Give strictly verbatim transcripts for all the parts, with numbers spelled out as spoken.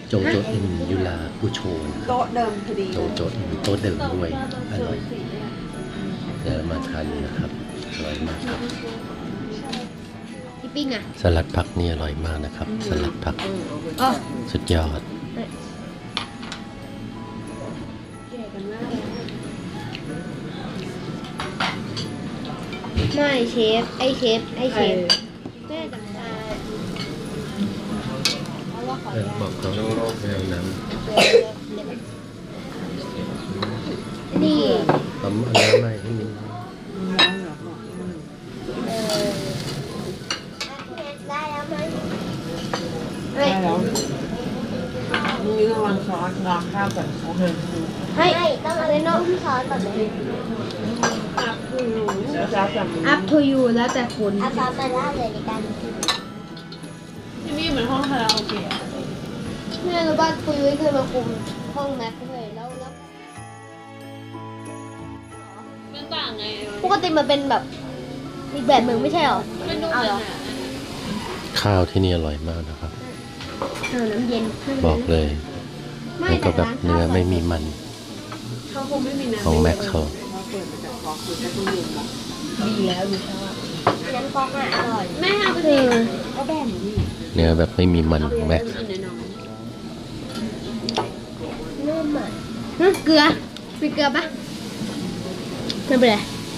โจโจเอ็นยุลาผู้โชนโต๊ะเดิมพอดีโจโจเอ็นโต๊ะเดิมด้วยอร่อยเดี๋ยวมาทานนะครับอร่อยมากครับปิ้งอ่ะสลัดผักนี่อร่อยมากนะครับสลัดผักสุดยอดไม่เชฟไอเชฟไอเชฟแม่กับตาเพราะว่าขอบอกเขาแมวน้ำนี่ทำอะไรใหม่ให้มินได้แล้วไหมได้แล้วนี่ระวังช้อนวางข้าวก่อนโอเคให้ต้องอะไรน้องที่ช้อนก่อนเลยอัพทูยูแล้วแต่คุณอัพซอสมาล่าเลยในการที่นี่เหมือนห้องคาราโอเกะแม่รู้ว่าคุยไว้เคยมาคุมห้องแม็กเลยแล้วแล้วมันต่างไงปกติมันเป็นแบบอีกแบบหนึ่งไม่ใช่หรอเอาหรอข้าวที่นี่อร่อยมากนะครับเอาน้ำเย็นบอกเลยมันก็แบบเนื้อไม่มีมันของแม็กเขาดีแล้วดีชอบน้ำก๊อกอ่ะอร่อยแม่เอาไปสิเอาแบ่งดิเนื้อแบบไม่มีมันของแม็กนุ่มอ่ะเกลือมีเกลือปะไม่เป็นไร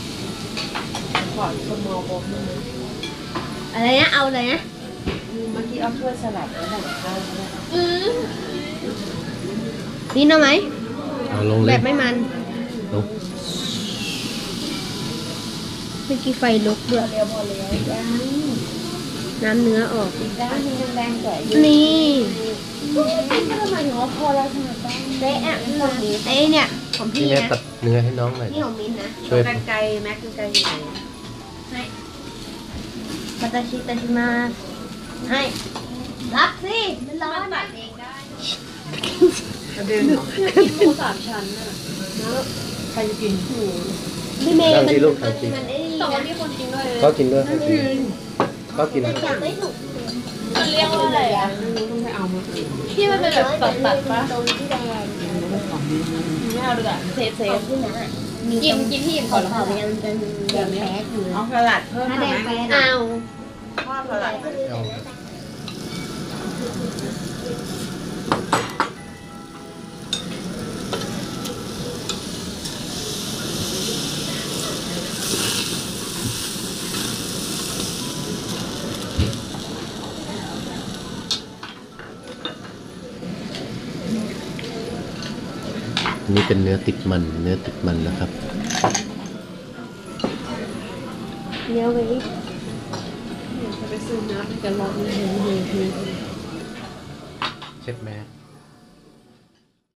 อะไรนะเอาอะไรนะเมื่อกี้เอาถ้วยสลัดแล้วแบ่งข้าวนี่นะไหมแบบไม่มันลงเมื่อกี้ไฟลุกด้วยเร็วพอแล้วน้ำเนื้อออกอีกด้านนึงแดงๆสวยนี่ทำไมถึงว่าพอแล้วขนาดนั้นเต๊ะอ่ะเต๊ะเนี่ยของพี่นะตัดเนื้อให้น้องหน่อยนี่ของมิ้นนะช่วยกันไกลแม็กกันไกลอยู่ไหนให้มาตาชิตาชิมาให้รับสิมันร้อนตัดเองได้ประเด็นกินหมูสามชั้นน่ะใครจะกินหมูพี่เมย์มันมันไอ้แต่ว่ามีคนกินด้วยก็กินด้วยก็กินไม่ถูกมันเรียกว่าอะไรอ่ะต้องไปเอามาที่มันเป็นแบบตัดตัดปะตรงที่แดงไม่เอาดีกว่าเซฟเซฟที่ไหนกินกินที่อิ่มก่อนแล้วยังเป็นแบบแพ้อยู่เอาสลัดเพิ่มไหมเอาทอดสลัดนี่เป็นเนื้อติดมันเนื้อติดมันนะครับเนื้อไว้จะไปซื้อน้ำจะลองเลยเช็ดแม่